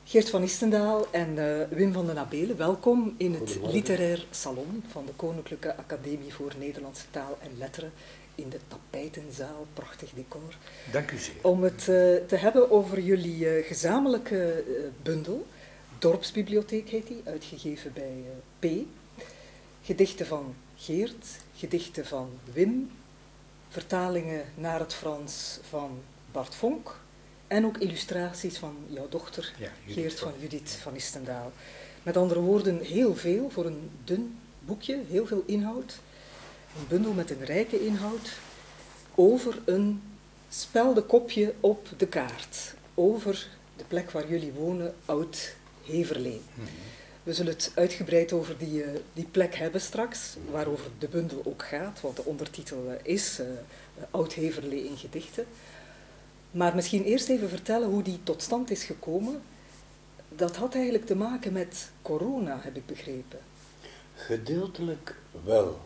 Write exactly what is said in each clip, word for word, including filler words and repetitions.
Geert van Istendaal en uh, Wim van den Abelen, welkom in het literair salon van de Koninklijke Academie voor Nederlandse Taal en Letteren in de Tapijtenzaal, prachtig decor. Dank u zeer. Om het uh, te hebben over jullie uh, gezamenlijke uh, bundel, Dorpsbibliotheek heet die, uitgegeven bij uh, P. Gedichten van Geert, gedichten van Wim, vertalingen naar het Frans van Bart Vonk en ook illustraties van jouw dochter, ja, Geert van Judith van Istendaal. Met andere woorden, heel veel voor een dun boekje, heel veel inhoud. Een bundel met een rijke inhoud over een speldenkopje op de kaart. Over de plek waar jullie wonen, Oud-Heverlee. Mm-hmm. We zullen het uitgebreid over die, uh, die plek hebben straks, waarover de bundel ook gaat, want de ondertitel uh, is uh, Oud-Heverlee in gedichten. Maar misschien eerst even vertellen hoe die tot stand is gekomen. Dat had eigenlijk te maken met corona, heb ik begrepen. Gedeeltelijk wel.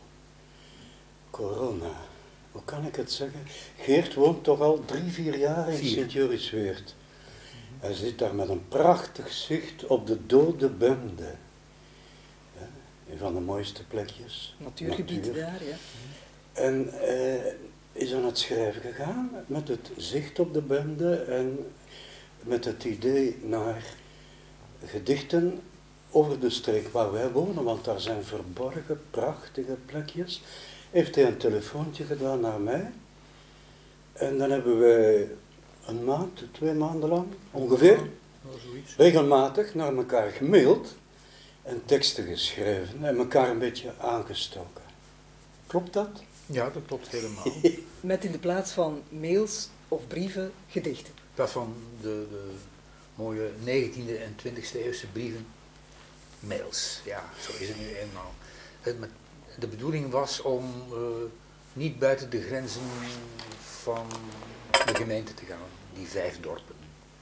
Corona, hoe kan ik het zeggen? Geert woont toch al drie, vier jaar in Sint-Jorisweert. Hij zit daar met een prachtig zicht op de dode Bende. Ja, een van de mooiste plekjes. Natuurgebied Natuur. Daar, ja. En eh, is aan het schrijven gegaan met het zicht op de Bende en met het idee naar gedichten over de streek waar wij wonen, want daar zijn verborgen, prachtige plekjes. Heeft hij een telefoontje gedaan naar mij. En dan hebben wij een maand, twee maanden lang, ongeveer, regelmatig naar elkaar gemaild en teksten geschreven en elkaar een beetje aangestoken. Klopt dat? Ja, dat klopt helemaal. Met in de plaats van mails of brieven gedichten. Dat van de, de mooie negentiende en twintigste eeuwse brieven, mails. Ja, zo is het nu eenmaal. Het, de bedoeling was om uh, niet buiten de grenzen van de gemeente te gaan, die vijf dorpen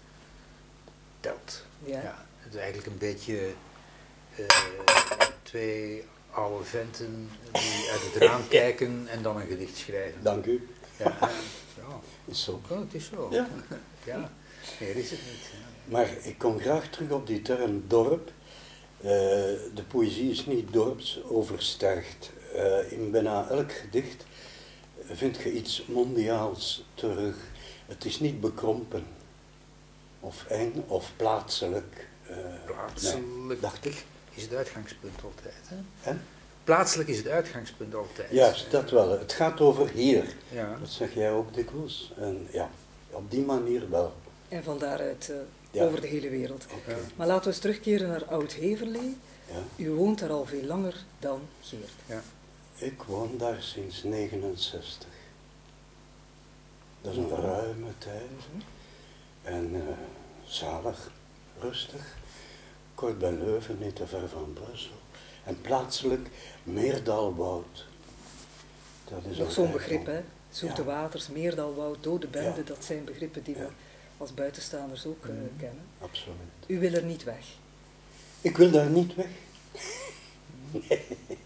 telt. Ja. Ja, het is eigenlijk een beetje uh, twee oude venten die uit het raam kijken en dan een gedicht schrijven. Dank u. Ja, ja. Is zo. Oh, het is zo. Ja. Ja, meer is het niet. Ja. Maar ik kom graag terug op die term dorp. Uh, de poëzie is niet dorps, overstijgt. Uh, in bijna elk gedicht vind je iets mondiaals terug. Het is niet bekrompen, of eng, of plaatselijk. Uh, plaatselijk, nee, dacht ik. Is het uitgangspunt altijd. Hè? En? Plaatselijk is het uitgangspunt altijd. Juist, dat wel. Het gaat over hier. Ja. Dat zeg jij ook dikwijls. En ja, op die manier wel. En van daaruit uh, ja. over de hele wereld. Okay. Maar laten we eens terugkeren naar Oud-Heverlee. Ja. U woont daar al veel langer dan Geert. Ja. Ik woon daar sinds negenenzestig. Dat is een ruime tijd. Mm-hmm. En uh, zalig, rustig. Kort bij Leuven, niet te ver van Brussel. En plaatselijk Meerdalwoud. Dat is nog zo'n begrip, hè? Zoete ja. waters, Meerdalwoud, dode Bende, ja. Dat zijn begrippen die ja. we als buitenstaanders ook uh, mm, kennen. Absoluut. U wil er niet weg? Ik wil daar niet weg. Nee.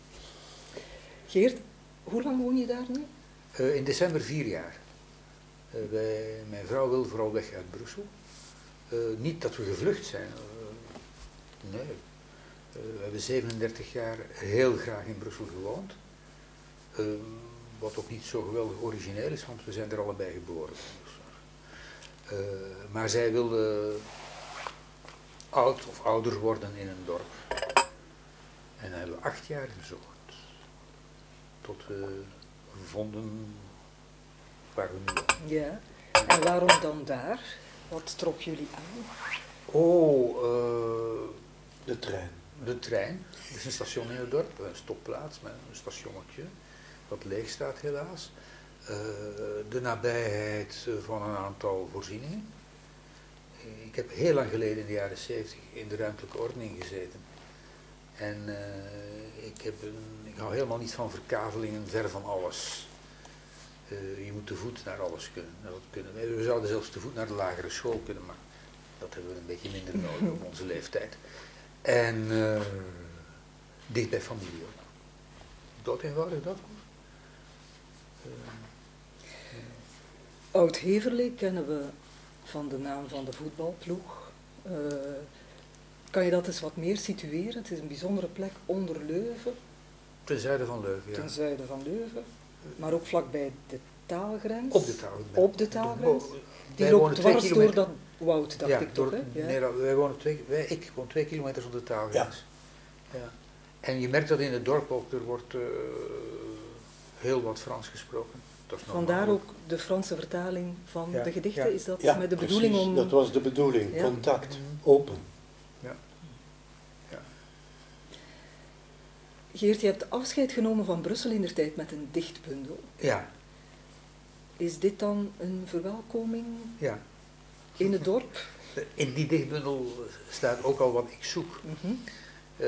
Geert, hoe lang woon je daar nu? Uh, in december vier jaar. Uh, wij, mijn vrouw wil vooral weg uit Brussel. Uh, niet dat we gevlucht zijn. Uh, nee. Uh, we hebben zevenendertig jaar heel graag in Brussel gewoond. Uh, wat ook niet zo geweldig origineel is, want we zijn er allebei geboren. Uh, maar zij wilde oud of ouder worden in een dorp. En dat hebben we acht jaar gezocht. Tot we vonden waar we nu wonen. Ja, en waarom dan daar? Wat trok jullie aan? Oh, uh, de trein. De trein. Er is een station in het dorp, een stopplaats met een stationnetje, dat leeg staat helaas. Uh, de nabijheid van een aantal voorzieningen. Ik heb heel lang geleden in de jaren zeventig in de ruimtelijke ordening gezeten. En uh, ik, heb een, ik hou helemaal niet van verkavelingen, ver van alles. Uh, je moet te voet naar alles kunnen. Dat kunnen we. we zouden zelfs te voet naar de lagere school kunnen, maar dat hebben we een beetje minder nodig op onze leeftijd. En uh, dicht bij familie ook. Dat eenvoudig, dat goed. Uh, Oud-Heverlee kennen we van de naam van de voetbalploeg. Uh, Kan je dat eens wat meer situeren? Het is een bijzondere plek onder Leuven, Ten zuiden van Leuven, ja. ten zuiden van Leuven, maar ook vlakbij de taalgrens. Op de taalgrens. Op de taalgrens. De- Die wij loopt wonen twee dwars door kilometer- dat woud, dacht ja, ik toch? door- Hè? Ja. Nee, dat- wij wonen twee, wij, ik woon twee kilometer van de taalgrens. Ja. En je merkt dat in het dorp ook, er wordt uh, heel wat Frans gesproken. Dat is normaal. Vandaar ook de Franse vertaling van Ja, de gedichten. ja. Is dat Ja, met de precies, bedoeling om... dat was de bedoeling. Ja. Contact, Mhm. open. Ja. Ja. Geert, je hebt afscheid genomen van Brussel in der tijd met een dichtbundel. Ja, Is dit dan een verwelkoming ja. in het dorp? In die dichtbundel staat ook al wat ik zoek. Mhm. Uh,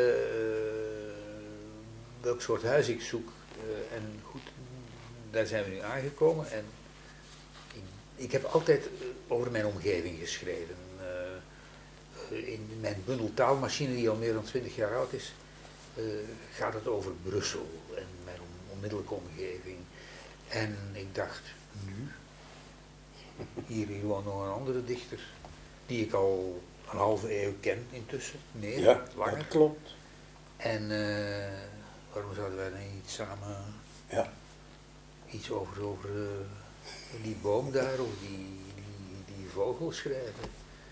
welk soort huis ik zoek. Uh, en goed, daar zijn we nu aangekomen. En ik, ik heb altijd over mijn omgeving geschreven. Uh, in mijn bundel Taalmachine, die al meer dan twintig jaar oud is, uh, gaat het over Brussel en mijn on- onmiddellijke omgeving. En ik dacht, nu? Hier, hier woont nog een andere dichter, die ik al een halve eeuw ken intussen. Nee, Ja, langer. dat klopt. En uh, waarom zouden wij dan niet samen Ja. iets over, over uh, die boom daar of die, die, die vogel schrijven?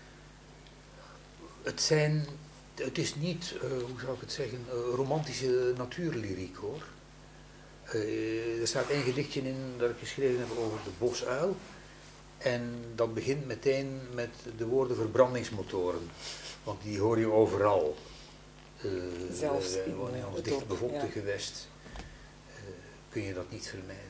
Het zijn, het is niet, uh, hoe zou ik het zeggen, uh, romantische natuurlyriek hoor. Uh, er staat één gedichtje in dat ik geschreven heb over de bosuil. En dat begint meteen met de woorden verbrandingsmotoren. Want die hoor je overal. Uh, Zelfs wij in, wonen in uh, ons het dichtbevolkte dorp, ja. gewest. Uh, kun je dat niet vermijden.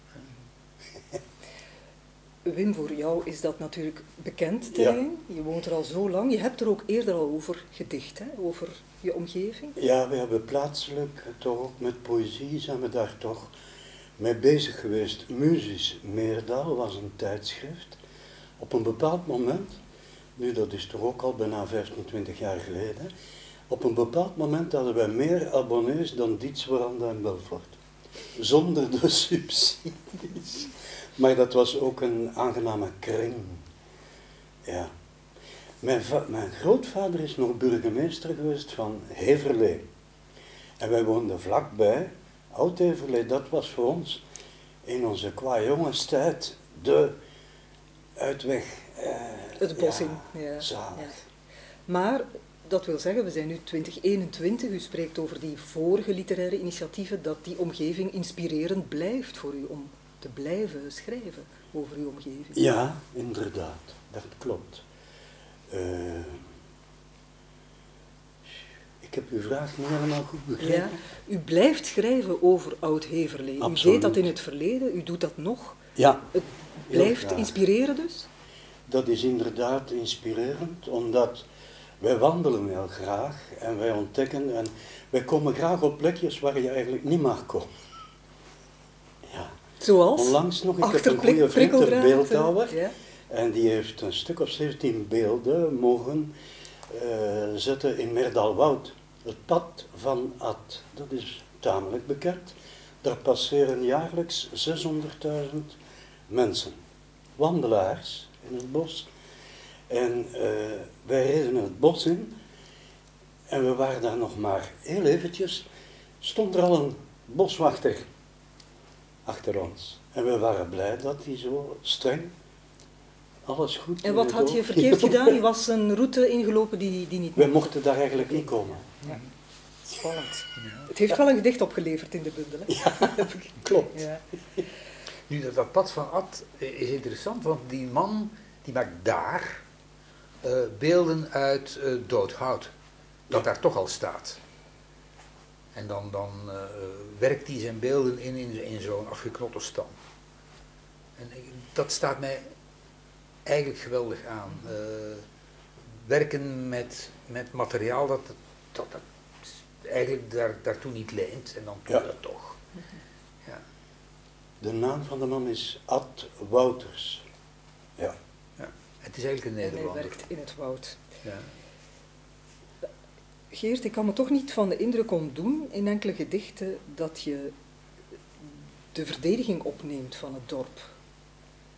Wim, voor jou is dat natuurlijk bekend terrein. Je woont er al zo lang. Je hebt er ook eerder al over gedicht, hè? Over je omgeving. Ja, we hebben plaatselijk toch ook met poëzie zijn we daar toch mee bezig geweest. Muzisch Meerdal was een tijdschrift. Op een bepaald moment, nu dat is toch ook al bijna vijftien, twintig jaar geleden, op een bepaald moment hadden wij meer abonnees dan Dietswaranda en Belfort. Zonder de subsidies. Maar dat was ook een aangename kring. Ja. Mijn, va- mijn grootvader is nog burgemeester geweest van Heverlee. En wij woonden vlakbij. Oud-Heverlee, dat was voor ons in onze kwajongenstijd de uitweg. Eh, Het bos ja, in. Ja. zalig. Ja. Maar, dat wil zeggen, we zijn nu twintig eenentwintig. U spreekt over die vorige literaire initiatieven, dat die omgeving inspirerend blijft voor u om te blijven schrijven over uw omgeving. Ja, inderdaad. Dat klopt. Uh, ik heb uw vraag niet helemaal goed begrepen. Ja, u blijft schrijven over Oud-Heverlee. U Absoluut. deed dat in het verleden, u doet dat nog. Ja, Het heel blijft graag. inspireren dus? Dat is inderdaad inspirerend, omdat wij wandelen heel graag en wij ontdekken en wij komen graag op plekjes waar je eigenlijk niet mag komen. Ja. Zoals? Onlangs nog, ik heb Achter een goede vriend, een prikkeldraad, beeldhouwer, ja. en die heeft een stuk of zeventien beelden mogen uh, zetten in Meerdalwoud. Het pad van Ad, dat is tamelijk bekend. Daar passeren jaarlijks zeshonderdduizend mensen, wandelaars in het bos. En uh, wij reden het bos in en we waren daar nog maar heel eventjes, stond er al een boswachter achter ons. En we waren blij dat hij zo streng alles goed En wat deed had je ook. verkeerd gedaan? Je was een route ingelopen die, die niet Wij mocht. mochten daar eigenlijk niet komen. Ja. Spannend. Het heeft wel een gedicht opgeleverd in de bundel. Hè? Ja, klopt. Ja. Nu, dat, dat pad van Ad is interessant, want die man die maakt daar uh, beelden uit uh, dood hout, dat Ja. daar toch al staat. En dan, dan uh, werkt hij zijn beelden in in, in zo'n afgeknotte stam. En ik, dat staat mij eigenlijk geweldig aan. Uh, werken met, met materiaal dat, dat, dat eigenlijk daar, daartoe niet leent en dan doe je Ja. dat toch. Ja. De naam van de man is Ad Wouters. Ja. Ja. Het is eigenlijk een En hij Nederlander. werkt in het woud. Ja. Geert, ik kan me toch niet van de indruk ontdoen in enkele gedichten dat je de verdediging opneemt van het dorp.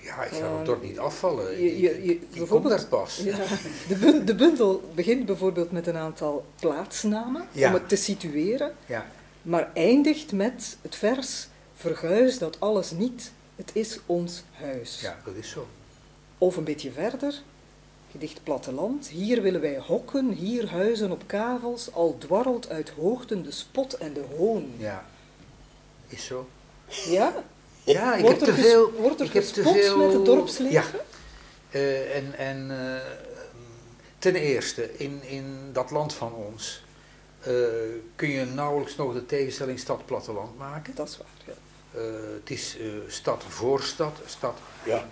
Ja, ik ga Uh, het dorp niet afvallen. Je, je, je, ik, ik kom bijvoorbeeld, daar pas. Ja, de, bun, de bundel begint bijvoorbeeld met een aantal plaatsnamen, Ja. om het te situeren, Ja, maar eindigt met het vers: verguis dat alles niet, het is ons huis. ja, dat is zo. Of een beetje verder, gedicht Platteland: hier willen wij hokken, hier huizen op kavels, al dwarrelt uit hoogten de spot en de hoon. Ja, is zo. Ja? Ja, ik Wordt heb er te ges- veel... wordt er ik heb te gespot veel, met het dorpsleven? Ja. Uh, en en uh, ten eerste, in, in dat land van ons uh, kun je nauwelijks nog de tegenstelling stad-platteland maken. Dat is waar, ja. Uh, het is uh, stad voor stad, stad... Ja.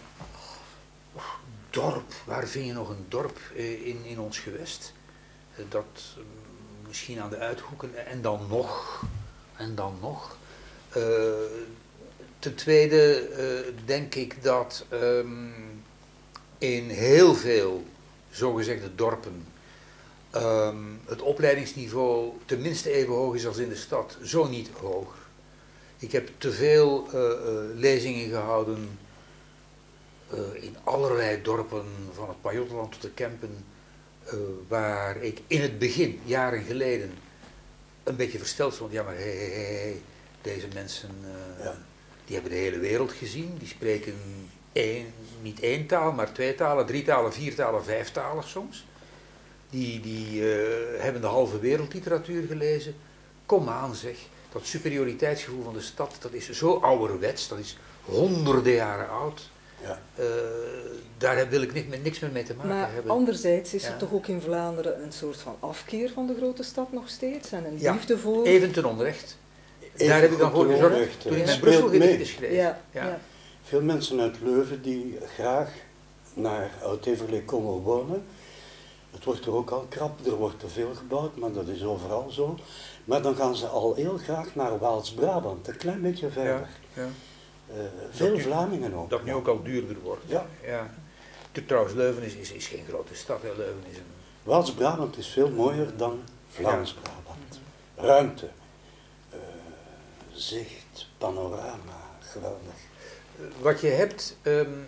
Dorp, waar vind je nog een dorp uh, in, in ons gewest? Uh, dat uh, misschien aan de uithoeken, en dan nog, en dan nog... Uh, ten tweede uh, denk ik dat um, in heel veel zogezegde dorpen um, het opleidingsniveau tenminste even hoog is als in de stad, zo niet hoger. Ik heb te veel uh, uh, lezingen gehouden uh, in allerlei dorpen, van het Pajottenland tot de Kempen, uh, waar ik in het begin, jaren geleden, een beetje versteld stond. Ja, maar hé, hé, hé, deze mensen... Uh, ja. Die hebben de hele wereld gezien, die spreken één, niet één taal, maar twee talen, drie talen, vier talen, vijf talen soms. Die, die uh, hebben de halve wereldliteratuur gelezen. Kom aan zeg, dat superioriteitsgevoel van de stad, dat is zo ouderwets, dat is honderden jaren oud. Ja. Uh, daar wil ik niks, niks meer mee te maken maar hebben. Anderzijds is ja. er toch ook in Vlaanderen een soort van afkeer van de grote stad nog steeds en een ja, liefde voor... even ten onrecht. Even daar heb ik dan voor gezorgd onrecht, toen ik ja. mijn Brussel gedichten schreef. Ja, Ja. ja. Veel mensen uit Leuven die graag naar Oud-Heverlee komen wonen. Het wordt er ook al krap, er wordt te veel gebouwd, maar dat is overal zo. Maar dan gaan ze al heel graag naar Waals-Brabant, een klein beetje verder. Ja, ja. Uh, veel nu, Vlamingen ook. Dat nu ook al duurder wordt. Ja. Ja. Trouwens, Leuven is, is, is geen grote stad. Hè. Leuven is een... Waals-Brabant is veel mooier dan Vlaams-Brabant. Ruimte, uh, zicht, panorama, geweldig. Wat je hebt um,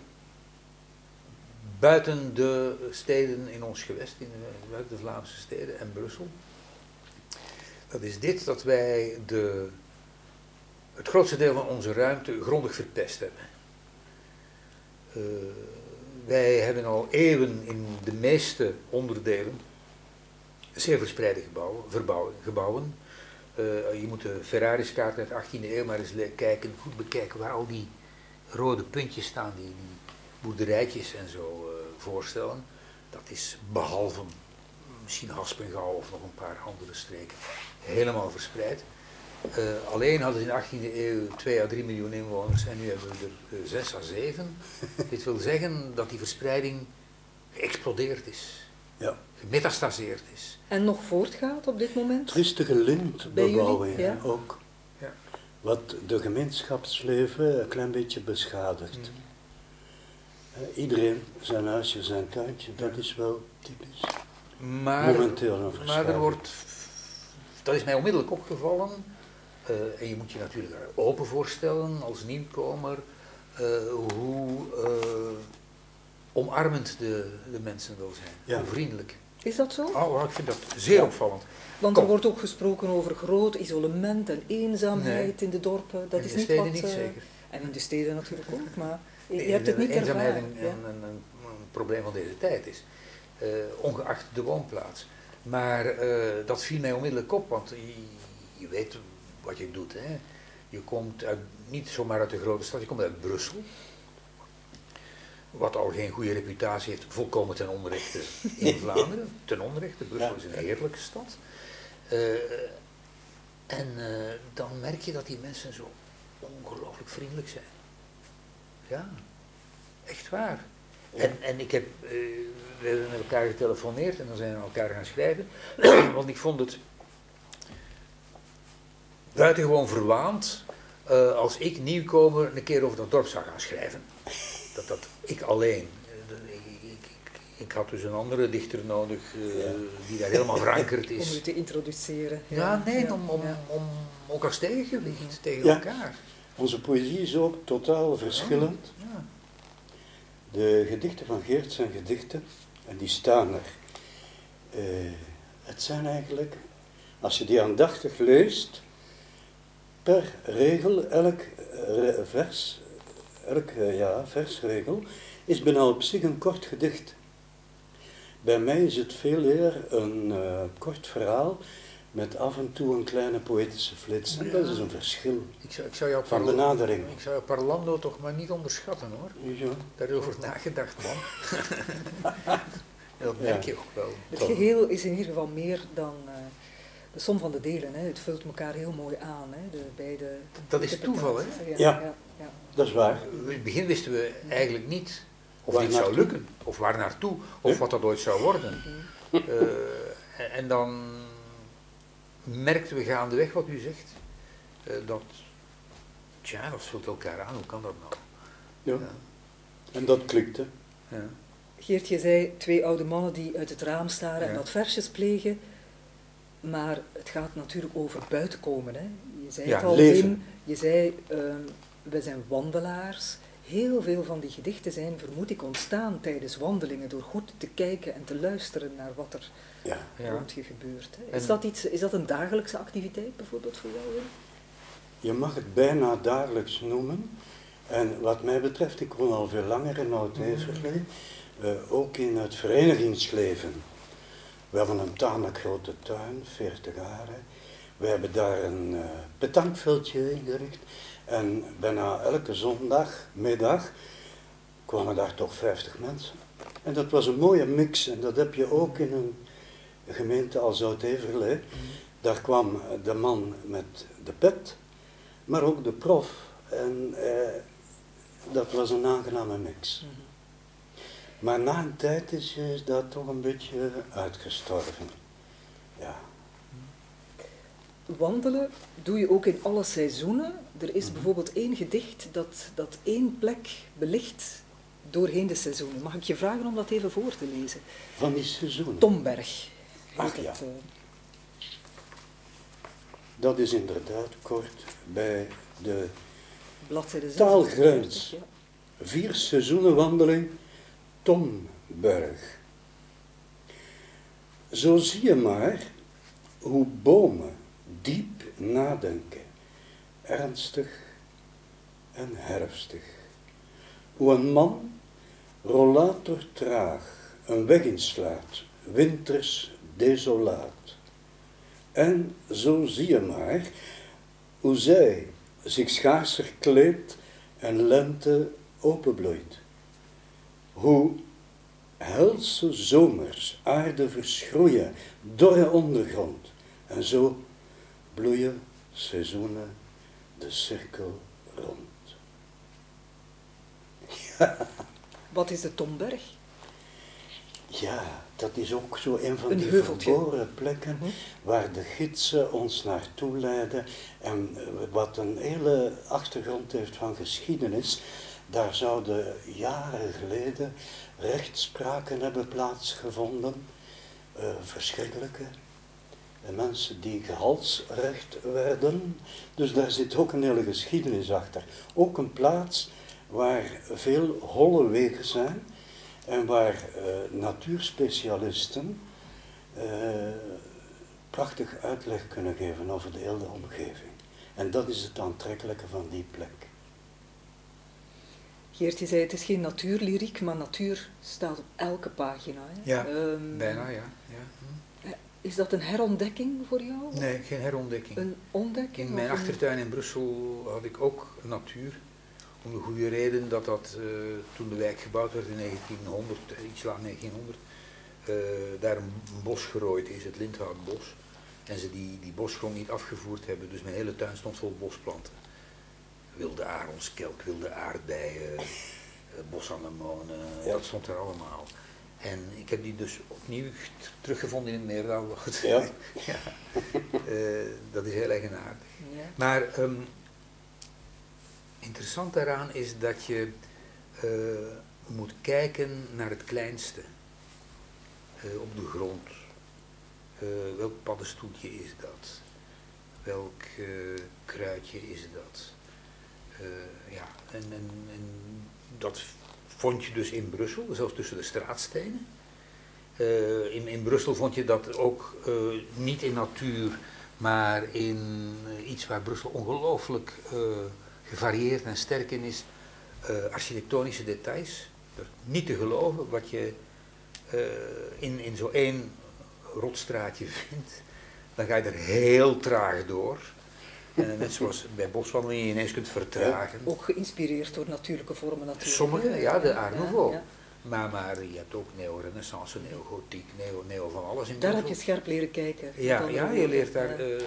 buiten de steden in ons gewest, in de, buiten de Vlaamse steden en Brussel, dat is dit, dat wij de, het grootste deel van onze ruimte grondig verpest hebben. Uh, wij hebben al eeuwen in de meeste onderdelen zeer verspreide gebouwen, verbouwen, gebouwen. Uh, je moet de Ferrari's-kaart uit de achttiende eeuw maar eens kijken, goed bekijken waar al die rode puntjes staan, die, die boerderijtjes en zo uh, voorstellen. Dat is behalve misschien Haspengouw of nog een paar andere streken helemaal verspreid. Uh, alleen hadden ze in de achttiende eeuw twee à drie miljoen inwoners en nu hebben we er uh, zes à zeven. Dit wil zeggen dat die verspreiding geëxplodeerd is, ja. gemetastaseerd is. En nog voortgaat op dit moment? Tristige lintbebouwing ja. ook. Ja. Wat de gemeenschapsleven een klein beetje beschadigt. Mm. Uh, iedereen zijn huisje, zijn tuintje, dat ja. is wel typisch. Maar, momenteel een verschuiving. Maar er wordt, dat is mij onmiddellijk opgevallen, uh, en je moet je natuurlijk open voorstellen als nieuwkomer, uh, hoe uh, omarmend de, de mensen wel zijn, ja. hoe vriendelijk. Is dat zo? Oh, ik vind dat zeer ja. opvallend. Want Kom. er wordt ook gesproken over groot isolement en eenzaamheid nee. in de dorpen. Dat in is de niet steden wat, niet uh, zeker. En in de steden natuurlijk ook, maar je nee, hebt het niet eenzaamheid ervaren. Een, ja. een, een, een, een probleem van deze tijd is, uh, ongeacht de woonplaats. Maar uh, dat viel mij onmiddellijk op, want je, je weet wat je doet. Hè. Je komt uit, niet zomaar uit de grote stad, je komt uit Brussel. Wat al geen goede reputatie heeft, volkomen ten onrechte in Vlaanderen. Ten onrechte, Brussel is een heerlijke stad. Uh, en uh, dan merk je dat die mensen zo ongelooflijk vriendelijk zijn. Ja, echt waar. Ja. En, en ik heb, uh, we hebben met elkaar getelefoneerd en dan zijn we elkaar gaan schrijven. Want ik vond het buitengewoon verwaand uh, als ik nieuwkomer een keer over dat dorp zou gaan schrijven. Dat dat ik alleen. Uh, ik, ik, ik, ik had dus een andere dichter nodig uh, ja. die daar helemaal verankerd is. Om u te introduceren. Ja, ja nee, ja. Om, om, ja. om ook als tegengewicht tegen ja. elkaar. Onze poëzie is ook totaal verschillend. Ja. Ja. De gedichten van Geert zijn gedichten en die staan er. Uh, het zijn eigenlijk, als je die aandachtig leest, per regel, elk uh, vers, elk uh, ja, versregel, is bijna op zich een kort gedicht. Bij mij is het veel eer een uh, kort verhaal met af en toe een kleine poëtische flits. En ja. Dat is een verschil ik zou, ik zou jou van benadering. Ik zou Parlando toch maar niet onderschatten hoor. Ja. Daarover nagedacht man. Dat merk je ook wel. Het geheel is in ieder geval meer dan uh, de som van de delen. Hè. Het vult elkaar heel mooi aan. Hè. De beide, dat is toeval hè? Ja, ja. Ja, ja, dat is waar. In het begin wisten we eigenlijk niet of dit zou lukken. Of waar naartoe. Of ja. wat dat ooit zou worden. uh, en, en dan merkten we gaandeweg wat u zegt. Uh, dat, tja, dat vult elkaar aan. Hoe kan dat nou? Ja. Ja. En dat klikte. Ja. Geert, je zei twee oude mannen die uit het raam staren ja. en wat versjes plegen, maar het gaat natuurlijk over buiten komen. Hè? Je zei ja, het al, leven. Wim, je zei, uh, we zijn wandelaars. Heel veel van die gedichten zijn, vermoed ik, ontstaan tijdens wandelingen, door goed te kijken en te luisteren naar wat er ja. rond je gebeurt. Hè? Is, dat iets, is dat een dagelijkse activiteit bijvoorbeeld voor jou, Wim? Je mag het bijna dagelijks noemen. En wat mij betreft, ik woon al veel langer in Oud-Heverlee. Uh, ook in het verenigingsleven. We hebben een tamelijk grote tuin, veertig aren. We hebben daar een uh, petankveldje ingericht. En bijna elke zondagmiddag kwamen daar toch vijftig mensen. En dat was een mooie mix. En dat heb je ook in een gemeente als Oud-Heverlee. Daar kwam de man met de pet, maar ook de prof. En uh, dat was een aangename mix. Maar na een tijd is, is dat toch een beetje uitgestorven. Ja. Wandelen doe je ook in alle seizoenen. Er is mm-hmm. bijvoorbeeld één gedicht dat, dat één plek belicht doorheen de seizoenen. Mag ik je vragen om dat even voor te lezen? Van die seizoenen? Tomberg. Ach ja. Het, uh... Dat is inderdaad kort bij de bladzijde taalgrens. Ja. Vier seizoenen wandeling. Tomberg. Zo zie je maar hoe bomen diep nadenken, ernstig en herfstig. Hoe een man, rollator traag, een weg inslaat, winters desolaat. En zo zie je maar hoe zij zich schaarser kleedt en lente openbloeit. Hoe helse zomers aarde verschroeien, dorre ondergrond. En zo bloeien seizoenen de cirkel rond. Ja. Wat is de Tomberg? Ja, dat is ook zo een van een die heuveltje. verborgen plekken hm? waar de gidsen ons naartoe leiden. En wat een hele achtergrond heeft van geschiedenis. Daar zouden jaren geleden rechtspraken hebben plaatsgevonden, uh, verschrikkelijke. En mensen die gehalsrecht werden. Dus daar zit ook een hele geschiedenis achter. Ook een plaats waar veel holle wegen zijn en waar uh, natuurspecialisten uh, prachtig uitleg kunnen geven over de hele omgeving. En dat is het aantrekkelijke van die plek. Geert, je zei het is geen natuurlyriek, maar natuur staat op elke pagina. Hè? Ja, um, bijna ja. ja. Hm. Is dat een herontdekking voor jou? Nee, geen herontdekking. Een ontdekking? In mijn achtertuin in Brussel had ik ook natuur. Om de goede reden dat dat uh, toen de wijk gebouwd werd in negentienhonderd, iets laat negentienhonderd, uh, daar een bos gerooid is, het Lindhoutbos. En ze die, die bosgrond niet afgevoerd hebben, dus mijn hele tuin stond vol bosplanten. Wilde aronskelk, wilde aardbeien, bosanemonen, ja. Dat stond er allemaal. En ik heb die dus opnieuw teruggevonden in het Meerdal. Ja. Ja. Uh, dat is heel eigenaardig. Ja. Maar um, interessant daaraan is dat je uh, moet kijken naar het kleinste uh, op de grond. Uh, welk paddenstoeltje is dat? Welk uh, kruidje is dat? Uh, ja, en, en, en dat vond je dus in Brussel, zelfs tussen de straatstenen. Uh, in, in Brussel vond je dat ook uh, niet in natuur, maar in uh, iets waar Brussel ongelooflijk uh, gevarieerd en sterk in is, uh, architectonische details. Dus niet te geloven wat je uh, in, in zo één rotstraatje vindt. Dan ga je er heel traag door. Uh, net zoals bij boswandelingen je ineens kunt vertragen. Ja, ook geïnspireerd door natuurlijke vormen natuurlijk. Sommige, ja, de Art Nouveau. Ja, ja. Maar, maar je hebt ook neo-renaissance, neo-gotiek, neo, neo van alles in Daar Brussel. heb je scherp leren kijken. Ja, ja je, leert daar, ja. uh,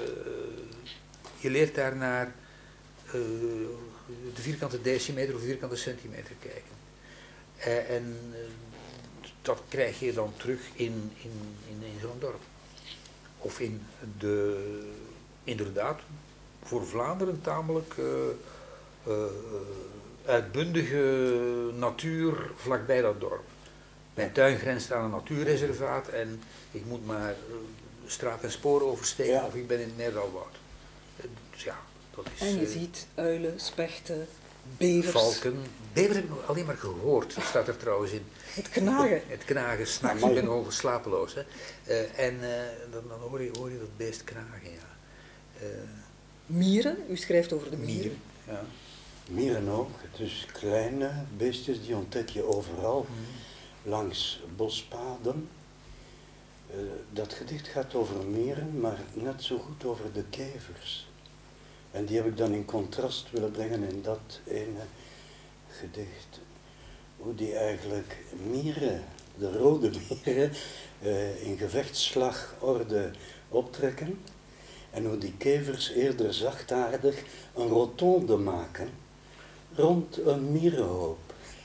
je leert daar naar uh, de vierkante decimeter of vierkante centimeter kijken. Uh, en uh, dat krijg je dan terug in, in, in, in zo'n dorp. Of in de, inderdaad, voor Vlaanderen tamelijk uh, uh, uitbundige natuur vlakbij dat dorp. Mijn tuin grenst aan een natuurreservaat en ik moet maar uh, straat en spoor oversteken ja. of ik ben in het Meerdalwoud. Dus ja, dat is... En je uh, ziet uilen, spechten, bevers. Valken. Bevers heb ik nog alleen maar gehoord, dat staat er trouwens in. Het knagen. Het knagen, s'nachts, ik ben nog slapeloos. Hè. Uh, en uh, dan, dan hoor, je, hoor je dat beest knagen, ja. Uh, mieren, u schrijft over de mieren. mieren ja. Mieren ook, dus kleine beestjes die ontdek je overal, mm. langs bospaden. Uh, dat gedicht gaat over mieren, maar net zo goed over de kevers. En die heb ik dan in contrast willen brengen in dat ene gedicht. Hoe die eigenlijk mieren, de rode mieren, uh, in gevechtsslagorde optrekken. En hoe die kevers eerder zachtaardig een rotonde maken rond een mierenhoop.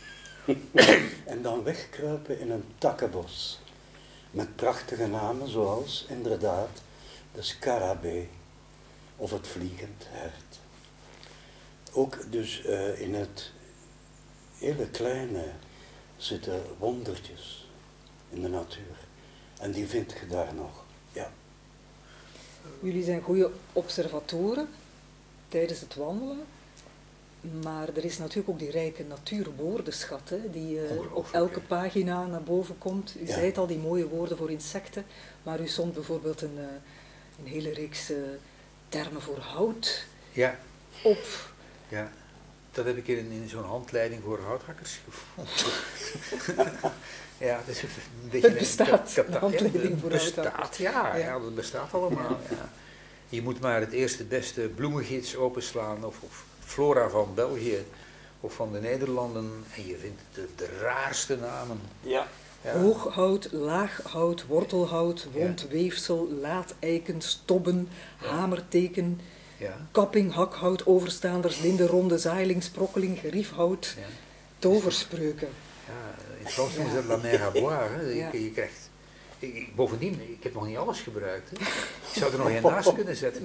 En dan wegkruipen in een takkenbos. Met prachtige namen zoals inderdaad de scarabee of het vliegend hert. Ook dus uh, in het hele kleine zitten wondertjes in de natuur. En die vind je daar nog, ja. Jullie zijn goede observatoren tijdens het wandelen. Maar er is natuurlijk ook die rijke natuurwoordenschat, hè, die uh, op elke pagina naar boven komt. U ja. zei het al, die mooie woorden voor insecten. Maar u somt bijvoorbeeld een, uh, een hele reeks uh, termen voor hout ja. op. Ja, dat heb ik in, in zo'n handleiding voor houthakkers gevonden. Ja, het is een beetje het bestaat, een, een handleiding ja, voor bestaat, houthakkers. Ja, ja, dat bestaat allemaal. Ja. Je moet maar het eerste beste bloemengids openslaan of, of Flora van België of van de Nederlanden en je vindt de, de raarste namen. Ja. Ja. Hooghout, laaghout, wortelhout, wondweefsel, laateiken, stobben, ja. hamerteken, ja. kapping, hakhout, overstaanders, linde, ronde, zaailing, sprokkeling, geriefhout, ja. toverspreuken. Ja, in het Frans noemen ze dat la mer à boire. Hè. Ja. Je, je krijgt, ik, bovendien, ik heb nog niet alles gebruikt. Hè. Ik zou er nog één naast kunnen zetten.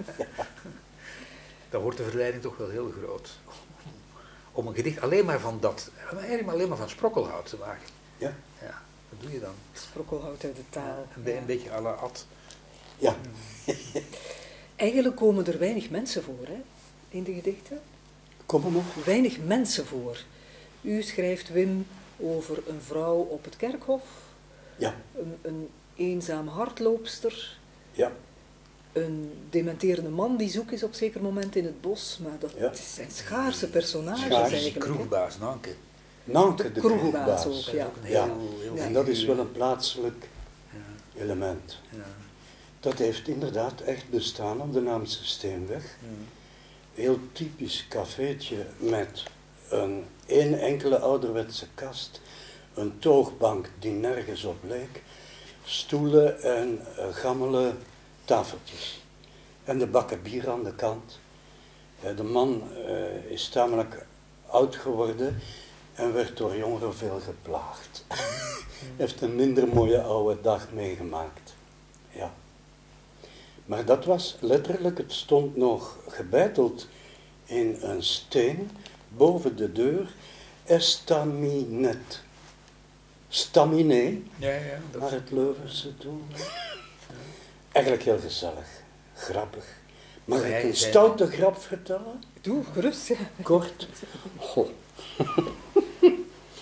Dan wordt de verleiding toch wel heel groot. Om een gedicht alleen maar van dat, eigenlijk alleen maar van sprokkelhout te maken. Ja. Ja, wat doe je dan? Sprokkelhout uit de taal. Een, be ja. een beetje à la Ad. Ja. Eigenlijk komen er weinig mensen voor, hè, in de gedichten. Komen nog? Weinig mensen voor. U schrijft, Wim, over een vrouw op het kerkhof. Ja. Een, een eenzaam hardloopster. Ja. Een dementerende man die zoek is op zeker moment in het bos. Maar dat ja. zijn schaarse personages Schaars. eigenlijk. Kroegbaas, Nanke. Nanke, de, de kroegbaas, kroegbaas ook, ja. Heel, ja. heel ja. En heel dat is wel een plaatselijk ja. element. Ja. Dat heeft inderdaad echt bestaan op de Naamse Steenweg. Ja. Heel typisch cafeetje met een één enkele ouderwetse kast, een toogbank die nergens op leek, stoelen en uh, gammele tafeltjes. En de bakken bier aan de kant. Uh, de man uh, is tamelijk oud geworden en werd door jongeren veel geplaagd. Heeft een minder mooie oude dag meegemaakt. Ja. Maar dat was letterlijk, het stond nog gebeiteld in een steen boven de deur, estaminet. Staminé, Ja, ja, dat naar het Leuvense toe. Eigenlijk heel gezellig, grappig. Mag Ja, ik een jij zei- stoute grap vertellen? Doe, gerust. Ja. Kort. Goh.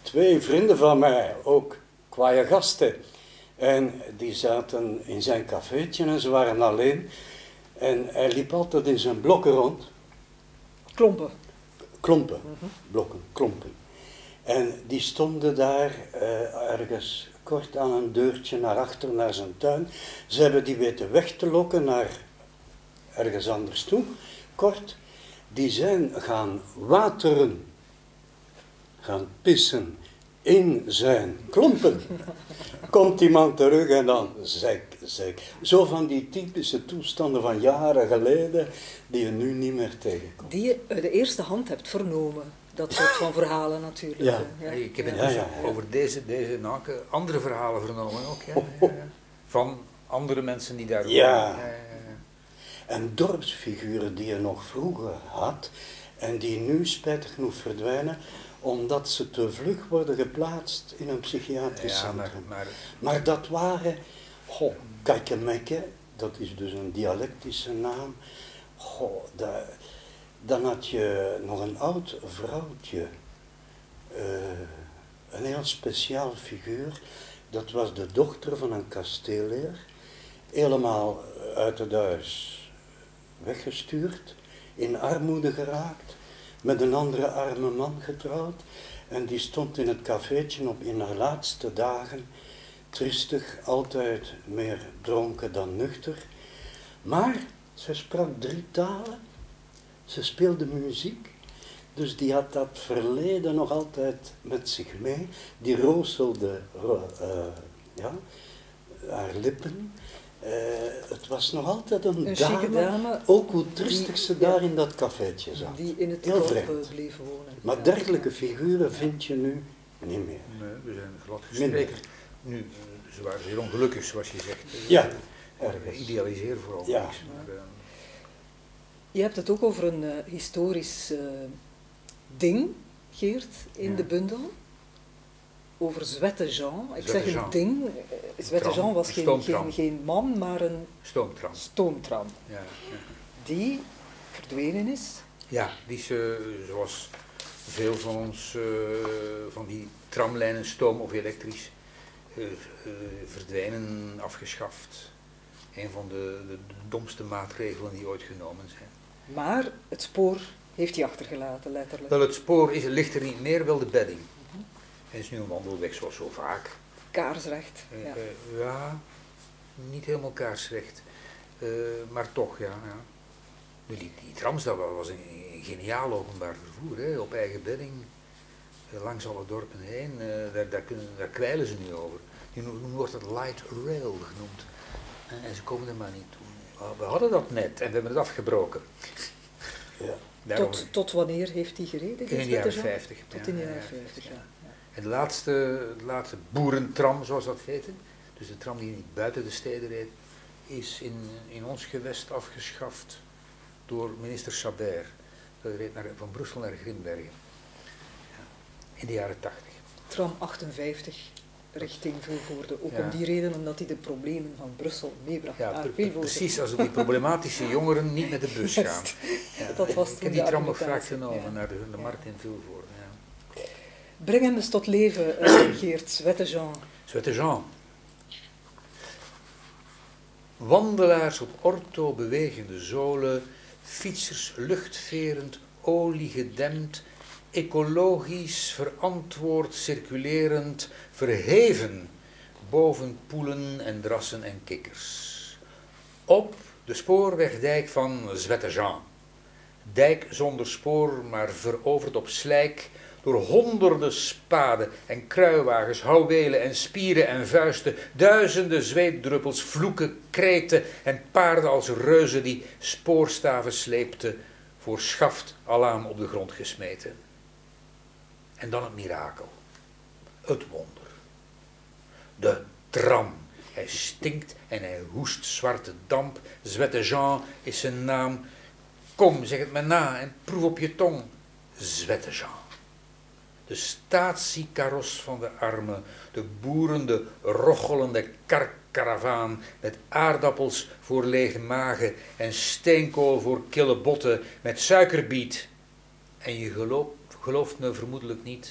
twee vrienden van mij, ook kwaaie gasten. En die zaten in zijn cafeetje en ze waren alleen. En hij liep altijd in zijn blokken rond. Klompen. Klompen, blokken, klompen. En die stonden daar uh, ergens kort aan een deurtje naar achter, naar zijn tuin. Ze hebben die weten weg te lokken naar ergens anders toe, kort. Die zijn gaan wateren, gaan pissen in zijn klompen. Komt iemand terug en dan zek, zek. Zo van die typische toestanden van jaren geleden, die je nu niet meer tegenkomt. Die je uit de eerste hand hebt vernomen. Dat soort van verhalen natuurlijk. Ja. Ja. Ik heb Ja, intussen ja, ja. over deze, deze naken andere verhalen vernomen ook. Ja, ja, ja. Van andere mensen die daar Ja. wonen. Ja, ja, ja. En dorpsfiguren die je nog vroeger had en die nu spijtig genoeg verdwijnen, omdat ze te vlug worden geplaatst in een psychiatrisch Ja, maar, centrum. maar Maar dat waren, goh, Kakkemekke, dat is dus een dialectische naam. Goh, dat, dan had je nog een oud vrouwtje, uh, een heel speciaal figuur. Dat was de dochter van een kasteelheer, helemaal uit het huis weggestuurd, in armoede geraakt, met een andere arme man getrouwd. En die stond in het cafeetje op in haar laatste dagen, triestig, altijd meer dronken dan nuchter. Maar ze sprak drie talen, ze speelde muziek, dus die had dat verleden nog altijd met zich mee. Die rooselde uh, ja, haar lippen. Uh, het was nog altijd een, Een dame, chique dame, ook hoe triestig die- ze daar in dat cafeetje zat. Die in het Heel dorp vreemd. eh, bleef wonen. Maar Ja. dergelijke figuren vind je nu niet meer. nee, we zijn glad Minder. gestreken. Nu, eh, ze waren zeer ongelukkig, zoals je zegt. Eh, Ja, eh, ergens. Idealiseer vooral Ja. niks. Maar, eh, Je hebt het ook over een eh, historisch eh, ding, Geert, in Ja. de bundel. Over Zwette Jean. Ik zeg Zwette een Jean. ding. Eh, Zwette Tram, Jean was een geen, stoomtram. geen, geen man, maar een stoomtram. stoomtram. Ja, ja. Die verdwenen is. Ja, die is, eh, zoals veel van ons, eh, van die tramlijnen, stoom of elektrisch, eh, eh, verdwijnen, afgeschaft. Een van de, de, de domste maatregelen die ooit genomen zijn. Maar het spoor heeft hij achtergelaten, letterlijk. Wel, het spoor is, ligt er niet meer, wel de bedding. En is nu een wandelweg zoals zo vaak. Kaarsrecht. Eh, Ja. eh, ja, niet helemaal kaarsrecht, eh, maar toch, ja. ja. Nu, die, die trams, dat was een, een geniaal openbaar vervoer, hè, op eigen bedding, eh, langs alle dorpen heen, eh, daar, daar, kunnen, daar kwijlen ze nu over. Nu, nu wordt het light rail genoemd. En, en ze komen er maar niet toe. Ah, we hadden dat net en we hebben het afgebroken. Ja. Daarom- Tot, tot wanneer heeft hij gereden? in die de Zwette jaren Jean? vijftig. Tot ja, in de ja, jaren ja. vijftig, ja. Ja. En de laatste, de laatste boerentram, zoals dat heette, dus de tram die niet buiten de steden reed, is in, in ons gewest afgeschaft door minister Chabert. Dat reed naar, van Brussel naar Grimbergen. Ja, in de jaren tachtig. Tram achtenvijftig richting Vilvoorde. Ook Ja. om die reden, omdat hij de problemen van Brussel meebracht Ja, naar pre- Vilvoorde. precies als die problematische jongeren niet met de bus gaan. Ja, Dat was ik toen heb die de tram nog vaak argumentatie, genomen ja. naar de, de Ja. markt in Vilvoorde. Ja. Breng hem eens tot leven, uh, Geert, Zwette Jean. Zwette Jean. Wandelaars op ortho bewegende zolen, fietsers luchtverend, olie gedempt, ecologisch verantwoord circulerend, verheven boven poelen en drassen en kikkers. Op de spoorwegdijk van Zwette Jean. Dijk zonder spoor, maar veroverd op slijk, door honderden spaden en kruiwagens, houwelen en spieren en vuisten, duizenden zweetdruppels, vloeken, kreten en paarden als reuzen die spoorstaven sleepten, voor schaft alaan op de grond gesmeten. En dan het mirakel, het wonder. De tram. Hij stinkt en hij hoest zwarte damp. Zwette Jean is zijn naam. Kom, zeg het me na en proef op je tong. Zwette Jean. De statiekaros van de armen, de boerende, rochelende karkaravaan met aardappels voor lege magen en steenkool voor kille botten met suikerbiet. En je gelooft, gelooft me vermoedelijk niet,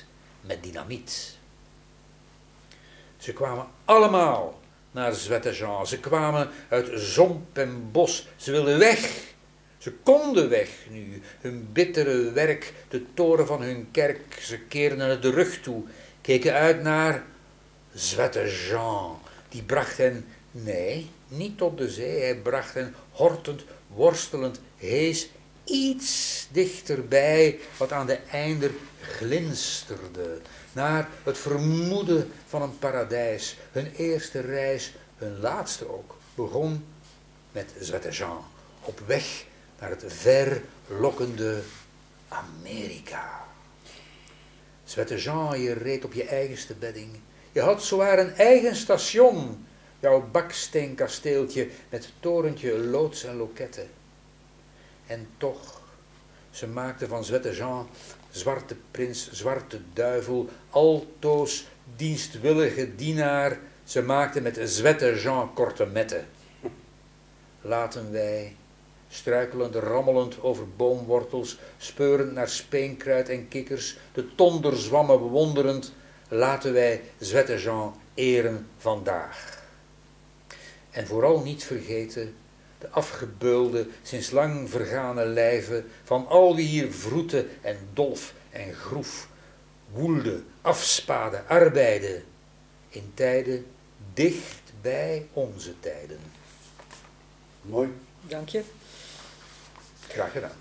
met dynamiet. Ze kwamen allemaal naar Zwette-Jean. Ze kwamen uit zomp en bos. Ze wilden weg. Ze konden weg nu. Hun bittere werk, de toren van hun kerk. Ze keerden het de rug toe, keken uit naar Zwette-Jean. Die bracht hen, nee, niet tot de zee. Hij bracht hen hortend, worstelend, hees, iets dichterbij, wat aan de einder glinsterde. Naar het vermoeden van een paradijs. Hun eerste reis, hun laatste ook, begon met Zwette-Jean. Op weg naar het verlokkende Amerika. Zwette-Jean, je reed op je eigenste bedding. Je had zowaar een eigen station. Jouw baksteenkasteeltje met torentje, loods en loketten. En toch, ze maakte van Zwette-Jean, zwarte prins, zwarte duivel, altoos dienstwillige dienaar. Ze maakte met Zwette-Jean korte metten. Laten wij, struikelend, rammelend over boomwortels, speurend naar speenkruid en kikkers, de tonderzwammen bewonderend, laten wij Zwette-Jean eren vandaag. En vooral niet vergeten de afgebeulde, sinds lang vergane lijven van al wie hier vroete en dolf en groef, woelde, afspaarde, arbeidde, in tijden dicht bij onze tijden. Mooi. Dank je. Graag gedaan.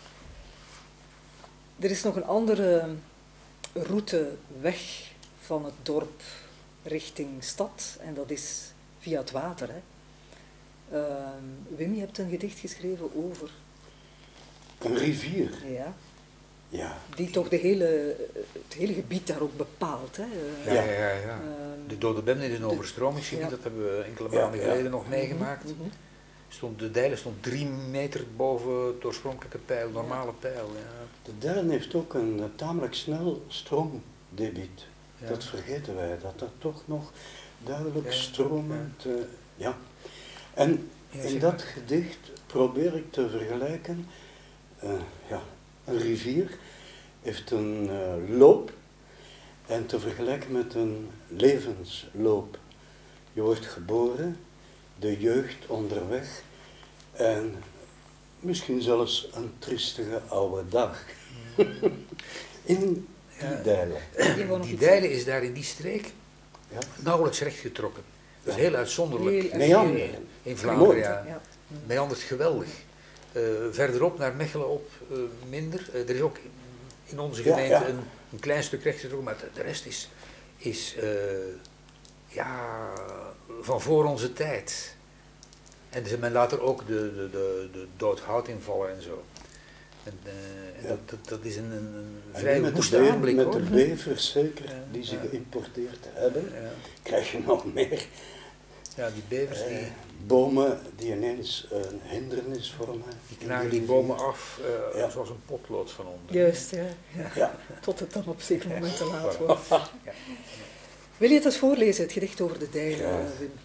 Er is nog een andere route weg van het dorp richting stad en dat is via het water. Hè. Uh, Wim, je hebt een gedicht geschreven over... Een rivier. Ja. Ja. Die toch de hele, het hele gebied daar ook bepaalt. Hè. Uh, Ja, ja, ja. ja. Uh, De Dode Bende is een overstromingsgebied, ja. dat hebben we enkele Ja, maanden ja. geleden nog meegemaakt. Mm-hmm. Stond, de Dijlen stond drie meter boven het oorspronkelijke peil, normale peil. Ja. De Dijlen heeft ook een uh, tamelijk snel stroomdebiet. Ja. Dat vergeten wij, dat dat toch nog duidelijk Ja, stromend... Ja. Uh, ja. En Ja, in zeg dat maar. gedicht probeer ik te vergelijken... Uh, ja, een rivier heeft een uh, loop en te vergelijken met een levensloop. Je wordt geboren, de jeugd onderweg en misschien zelfs een triestige oude dag. In die Ja. Dijlen. Je wou nog Die iets Dijlen is daar in die streek Ja. nauwelijks rechtgetrokken. Dat is Ja. heel uitzonderlijk. Heel Meanderen. In Vlaanderen, Mooi. ja. Ja. Meandert geweldig. Uh, verderop naar Mechelen op uh, minder. Uh, er is ook in onze Ja, gemeente ja. Een, een klein stuk rechtgetrokken, maar de, de rest is, is uh, ja, van voor onze tijd. En ze men later ook de, de, de, de doodhout invallen en zo. En, uh, en Ja. dat, dat, dat is een, een, een En vrij met de, woeste be- aanblik, met hoor. de bevers zeker, Ja, die ze ja. geïmporteerd hebben, Ja, krijg je nog meer ja, die bevers die, eh, bomen die ineens een hindernis vormen. die in knagen de die rivier. bomen af uh, Ja. zoals een potlood van onder. Juist, ja. Ja. Ja. Tot het dan op zich moment te laat Voilà. wordt. Ja. Wil je het eens voorlezen, het gedicht over de Dijlen, Ja. uh, Wim?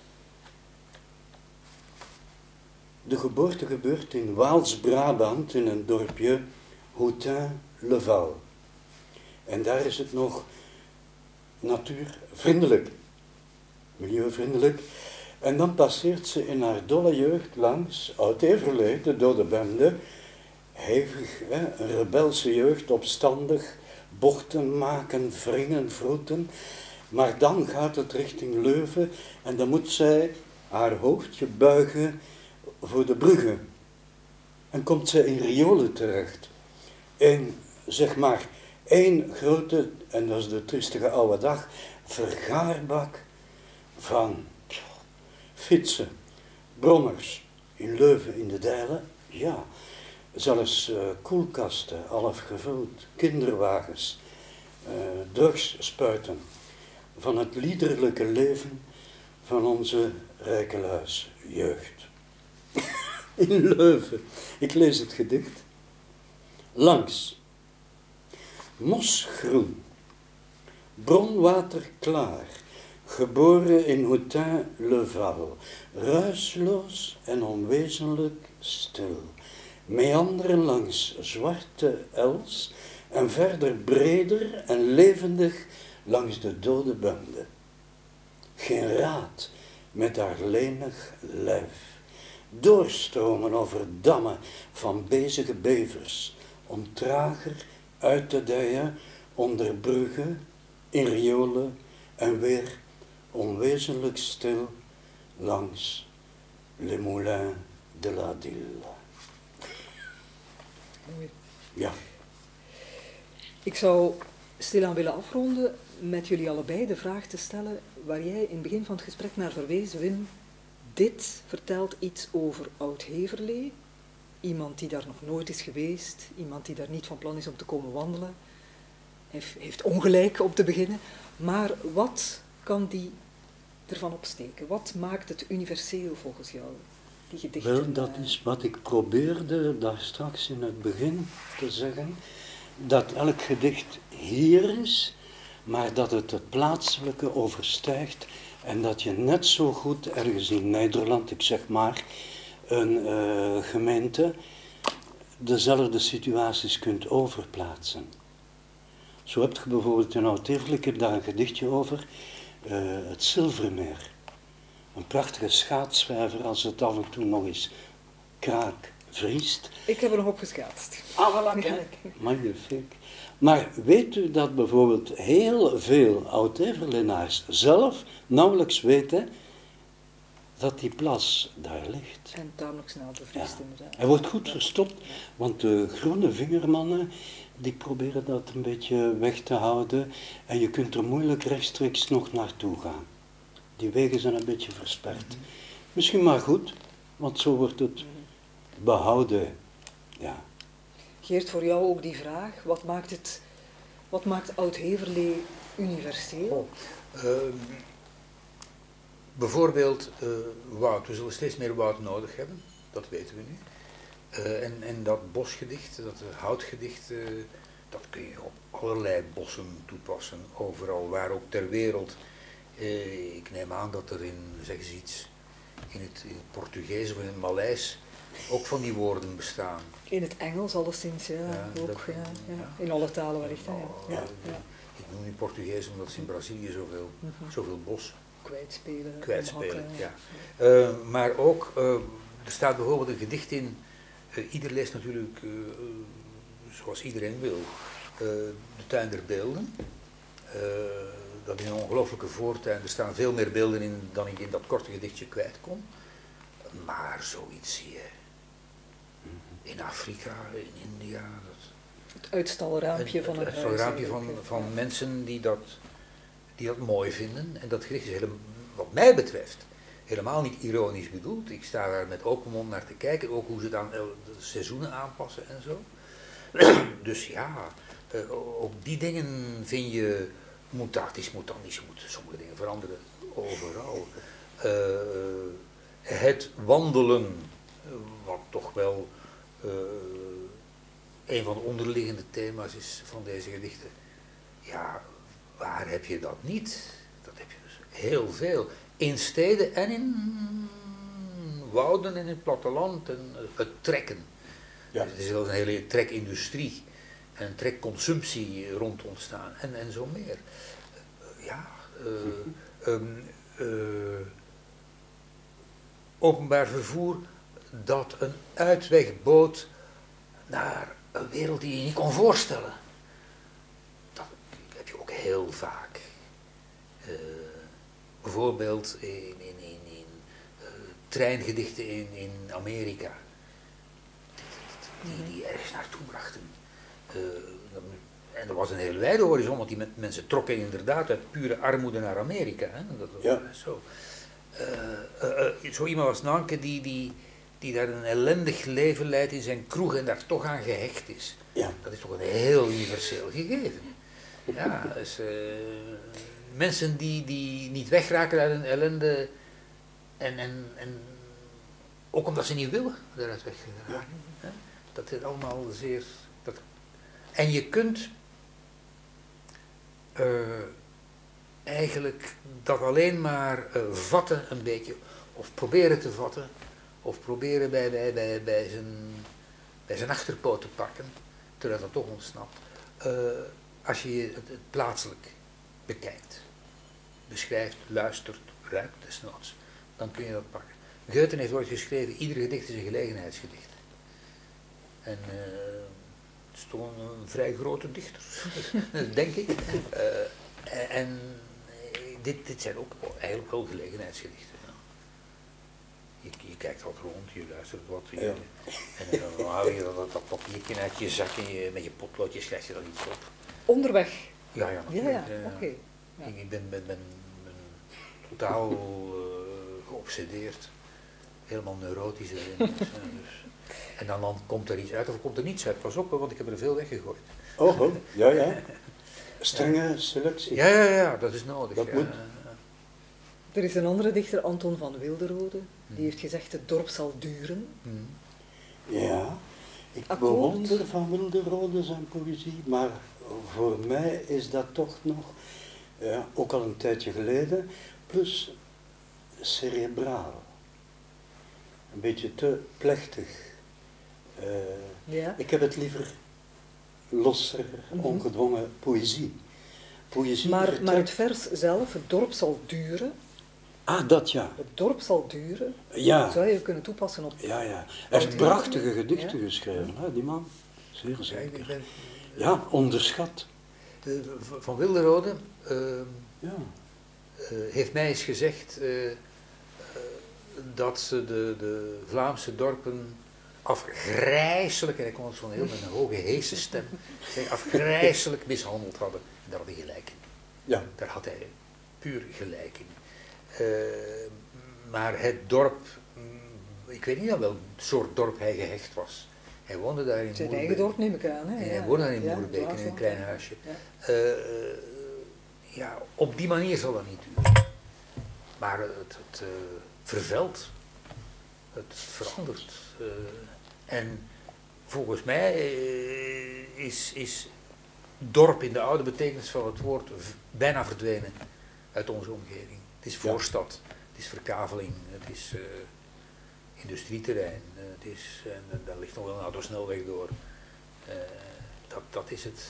De geboorte gebeurt in Waals-Brabant in een dorpje Houtin-le-Val. En daar is het nog natuurvriendelijk, milieuvriendelijk. En dan passeert ze in haar dolle jeugd langs Oud-Everlee, de Dode Bende. Hevig, hè? Een rebelse jeugd, opstandig, bochten maken, wringen, vroeten. Maar dan gaat het richting Leuven en dan moet zij haar hoofdje buigen voor de brugge. En komt zij in riolen terecht. In, zeg maar, één grote, en dat is de triestige oude dag, vergaarbak van tjoh, fietsen, brommers, in Leuven, in de Dijlen, ja. Zelfs uh, koelkasten, half gevuld, kinderwagens, uh, drugsspuiten. Van het liederlijke leven van onze rijkeluis jeugd. In Leuven. Ik lees het gedicht. Langs. Mosgroen. Bronwater klaar. Geboren in Houtin-le-Val. Ruisloos en onwezenlijk stil. Meanderen langs zwarte els en verder breder en levendig langs de dode bende. Geen raad met haar lenig lijf. Doorstromen over dammen van bezige bevers, om trager uit te dijen onder bruggen, in riolen en weer onwezenlijk stil langs Le Moulin de la Dille. Mooi. Ja. Ik zou stilaan willen afronden met jullie allebei de vraag te stellen waar jij in het begin van het gesprek naar verwees, Wim. Dit vertelt iets over Oud-Heverlee, iemand die daar nog nooit is geweest, iemand die daar niet van plan is om te komen wandelen, heeft, heeft ongelijk om te beginnen, maar wat kan die ervan opsteken? Wat maakt het universeel volgens jou, die gedichten? Wel, dat is wat ik probeerde daar straks in het begin te zeggen, dat elk gedicht hier is, maar dat het het plaatselijke overstijgt en dat je net zo goed ergens in Nederland, ik zeg maar, een uh, gemeente, dezelfde situaties kunt overplaatsen. Zo heb je bijvoorbeeld in Oud-Heverlee, ik heb daar een gedichtje over, uh, het Zilvermeer. Een prachtige schaatsvijver als het af en toe nog eens kraak vriest. Ik heb er nog op geschaatst. Ah, voilà, kijk. Magnifiek. Maar weet u dat bijvoorbeeld heel veel Oud-Heverleenaars zelf nauwelijks weten dat die plas daar ligt? En tamelijk snel bevriest, Ja. inderdaad. Hij wordt goed verstopt, want de groene vingermannen die proberen dat een beetje weg te houden en je kunt er moeilijk rechtstreeks nog naartoe gaan. Die wegen zijn een beetje versperd. Misschien maar goed, want zo wordt het behouden. Ja. Geert, voor jou ook die vraag, wat maakt, het, wat maakt Oud-Heverlee universeel? Oh, uh, bijvoorbeeld uh, woud. We zullen steeds meer woud nodig hebben, dat weten we nu. Uh, en, en dat bosgedicht, dat uh, houtgedicht, uh, dat kun je op allerlei bossen toepassen, overal, waar ook ter wereld. Uh, ik neem aan dat er in, zeg eens iets, in het, in het Portugees of in het Maleis ook van die woorden bestaan. In het Engels alleszins, ja. Ja, ook, dat- ja, ja. ja. In alle talen wellicht, hè, ja. Oh, Ja, uh, ja. Ik noem niet Portugees omdat ze in Brazilië zoveel, Mhm. zoveel bos Kwijtspelen. kwijtspelen. omhakken, Ja. Uh, maar ook, uh, er staat bijvoorbeeld een gedicht in, uh, ieder leest natuurlijk uh, zoals iedereen wil, uh, de tuin der beelden. Uh, dat is een ongelooflijke voortuin, er staan veel meer beelden in dan ik in dat korte gedichtje kwijt kon. Maar zoiets zie je in Afrika, in India. Dat, Het uitstalraampje van een het huis. raampje van, eigenlijk, van ja. mensen die dat, die dat mooi vinden. En dat gedicht is helemaal, wat mij betreft helemaal niet ironisch bedoeld. Ik sta daar met open mond naar te kijken, ook hoe ze dan de seizoenen aanpassen en zo. Dus ja, uh, ook die dingen vind je, moet tactisch, moet dan niet, je moet sommige dingen veranderen overal. Uh, het wandelen, wat toch wel uh, een van de onderliggende thema's is van deze gedichten. Ja, waar heb je dat niet? Dat heb je dus heel veel. In steden en in wouden en in het platteland. En het trekken. Ja. Er is wel een hele trekindustrie en trekconsumptie rond ontstaan en, en zo meer. Uh, ja, uh, um, uh, openbaar vervoer dat een uitweg bood naar een wereld die je niet kon voorstellen. Dat heb je ook heel vaak. Uh, bijvoorbeeld in, in, in, in uh, treingedichten in, in Amerika. Die, die ergens naartoe brachten. Uh, en er was een hele wijde horizon, want die mensen trokken inderdaad uit pure armoede naar Amerika. Hè? Dat was Ja. zo. Uh, uh, uh, zo iemand als Nanke die, die, die daar een ellendig leven leidt in zijn kroeg en daar toch aan gehecht is. Ja. Dat is toch een heel universeel gegeven. Ja, dus, uh, mensen die, die niet wegraken uit hun ellende en, en, en ook omdat ze niet willen eruit wegraken. Ja. Dat is allemaal zeer... Dat, en je kunt uh, eigenlijk dat alleen maar uh, vatten een beetje, of proberen te vatten, of proberen bij, bij, bij, bij, zijn, bij zijn achterpoot te pakken, terwijl dat toch ontsnapt, Uh, als je het, het plaatselijk bekijkt, beschrijft, luistert, ruikt desnoods, dan kun je dat pakken. Goethe heeft ooit geschreven, ieder gedicht is een gelegenheidsgedicht. En uh, het is toch een, een vrij grote dichter, denk ik. Uh, en dit, dit zijn ook eigenlijk wel gelegenheidsgedichten. Ja. Je, je kijkt wat rond, je luistert wat. Je, ja. En dan hou je dat, dat papiertje uit je zak en je, met je potloodje schrijf je dat iets op. Onderweg? Ja, ja, natuurlijk. Ja, ja. Oké. Okay. Ja. Ik ben, ben, ben, ben totaal uh, geobsedeerd. Helemaal neurotisch erin. Dus, dus. En dan, dan komt er iets uit of komt er niets uit. Pas op, want ik heb er veel weggegooid. Oh, oh. Ja, ja. Strenge selectie. Ja, ja, ja, dat is nodig. Dat ja. moet. Er is een andere dichter, Anton van Wilderode, die heeft gezegd, het dorp zal duren. Hmm. Ja, ik Akkoord. bewonder van Wilderode zijn poëzie, maar voor mij is dat toch nog, ja, ook al een tijdje geleden, plus cerebraal. Een beetje te plechtig. Uh, ja. Ik heb het liever losser, mm-hmm. ongedwongen poëzie. poëzie maar, vertrekt... maar het vers zelf, het dorp zal duren. Ah, dat ja. Het dorp zal duren. Ja. Zou je kunnen toepassen op... Ja, ja. Hij heeft prachtige gedichten ja? geschreven, hè, die man. Zeer zeker. Ja, ben, ja onderschat. Uh, van Wilderode uh, ja. uh, heeft mij eens gezegd uh, uh, dat ze de, de Vlaamse dorpen afgrijselijk, en hij kon het zo'n heel met een hoge heese stem, afgrijselijk mishandeld hadden. En daar had hij gelijk in. Ja. Daar had hij puur gelijk in. Uh, maar het dorp, ik weet niet aan welk soort dorp hij gehecht was. Hij woonde daar in zijn eigen dorp neem ik aan. Hè? Hij ja. woonde daar in ja, Moerenbeek, in een klein huisje. Ja. Uh, ja, op die manier zal dat niet duren. Maar het, het uh, vervelt. Het verandert. Uh, en volgens mij uh, is, is dorp in de oude betekenis van het woord v- bijna verdwenen uit onze omgeving. Het is voorstad, ja. Het is verkaveling, het is uh, industrieterrein, uh, het is, en uh, daar ligt nog wel een autosnelweg door. Uh, dat, dat is het.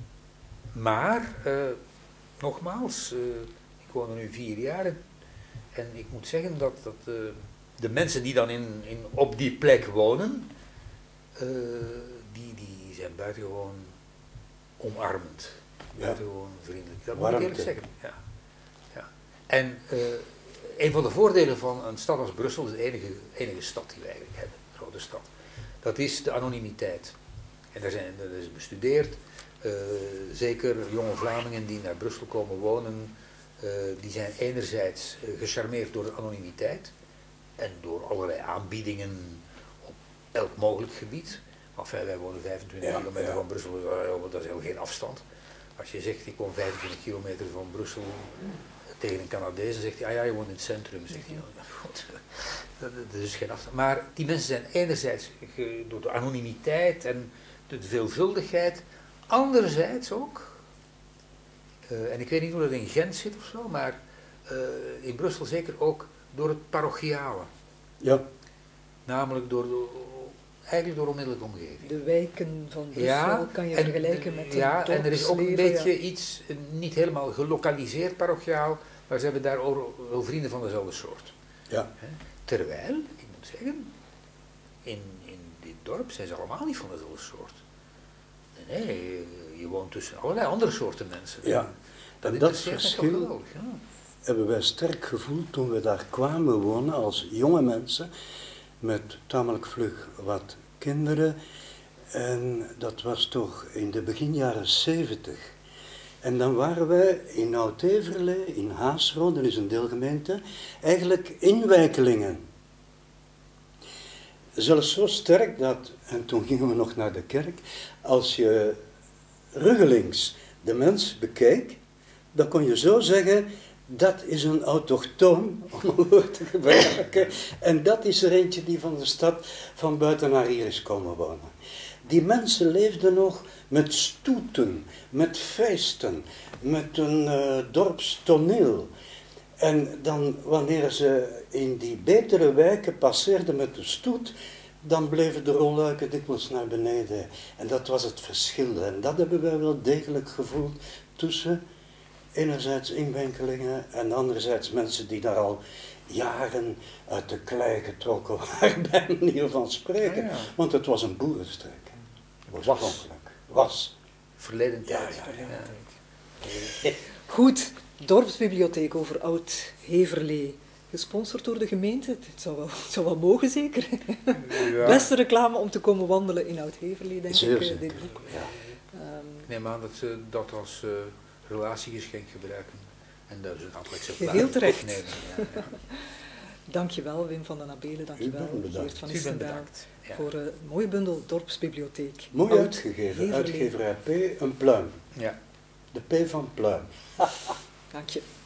Maar, uh, nogmaals, uh, ik woon er nu vier jaar en, en ik moet zeggen dat, dat uh, de mensen die dan in, in, op die plek wonen, uh, die, die zijn buitengewoon omarmend, ja. buitengewoon vriendelijk. Dat Warmte. moet ik eerlijk zeggen. Ja. Ja. En uh, een van de voordelen van een stad als Brussel, is de enige, enige stad die we eigenlijk hebben, een grote stad, dat is de anonimiteit. En daar zijn, dat is bestudeerd. Uh, zeker jonge Vlamingen die naar Brussel komen wonen, uh, die zijn enerzijds uh, gecharmeerd door de anonimiteit en door allerlei aanbiedingen op elk mogelijk gebied. Enfin, wij wonen vijfentwintig ja, kilometer ja. van Brussel, dat is heel geen afstand. Als je zegt, ik woon vijfentwintig kilometer van Brussel tegen een Canadees, dan zegt hij, ah ja, je woont in het centrum. Dan zegt hij, oh, goed, dat, dat is geen afstand. Maar die mensen zijn enerzijds ge, door de anonimiteit en de veelvuldigheid, anderzijds ook, uh, en ik weet niet hoe dat in Gent zit of zo, maar uh, in Brussel zeker ook door het parochiale. Ja. Namelijk door de, eigenlijk door onmiddellijke omgeving. De wijken van Brussel ja, kan je en, vergelijken met ja, het en er is ook een beetje ja. iets, niet helemaal gelokaliseerd parochiaal, maar ze hebben daar ook wel vrienden van dezelfde soort. Ja. Terwijl, ik moet zeggen, in, in dit dorp zijn ze allemaal niet van dezelfde soort. Nee, je woont tussen allerlei andere soorten mensen. Ja, dat, en dat verschil ja. hebben wij sterk gevoeld toen we daar kwamen wonen als jonge mensen, met tamelijk vlug wat kinderen. En dat was toch in de begin jaren zeventig. En dan waren wij in Oud-Everlee, in Haasrode, dat is een deelgemeente, eigenlijk inwijkelingen. Zelfs zo sterk dat, en toen gingen we nog naar de kerk, als je ruggelings de mens bekeek, dan kon je zo zeggen, dat is een autochtoon, om een woord te gebruiken, en dat is er eentje die van de stad van buiten naar hier is komen wonen. Die mensen leefden nog met stoeten, met feesten, met een uh, dorpstoneel. En dan, wanneer ze in die betere wijken passeerden met de stoet, dan bleven de rolluiken dikwijls naar beneden. En dat was het verschil. En dat hebben wij wel degelijk gevoeld tussen enerzijds inwenkelingen en anderzijds mensen die daar al jaren uit de klei getrokken waren, bij manier van spreken. Ja, ja. Want het was een boerenstreek. Oorspronkelijk. Was. Verleden tijd. Ja, ja, ja. Ja. Goed, dorpsbibliotheek over Oud-Heverlee. Gesponsord door de gemeente. Het zou wel, het zou wel mogen, zeker. Ja. Beste reclame om te komen wandelen in Oud-Heverlee, denk Zeer ik. eh, zeker. dit boek. Ja. Ehm, Ik neem aan dat ze dat als uh, relatiegeschenk gebruiken. En dat is een aantal exemplaren. Geheel terecht. opnemen. Ja, ja. Dankjewel Wim van den Abelen, dankjewel U bent bedankt. Geert van U bent Istendaal bedankt. Ja. voor uh, een mooie bundel Dorpsbibliotheek. Mooi Oud uitgegeven. Heverlee. Uitgeverij P, een pluim. Ja. De P van pluim. Dank je.